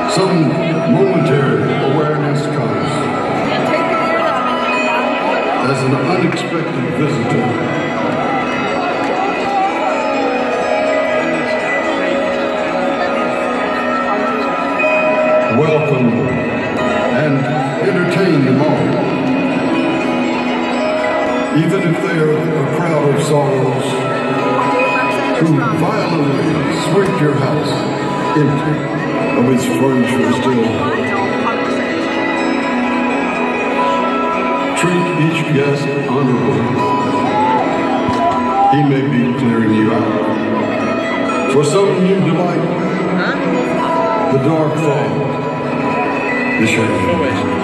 Some momentary awareness comes as an unexpected visitor. Welcome and entertain them all. Even if they are a crowd of sorrows who violently sweep your house empty of its furniture still. Treat each guest honorably. He may be clearing you out. For some new delight, the dark fog, the shade.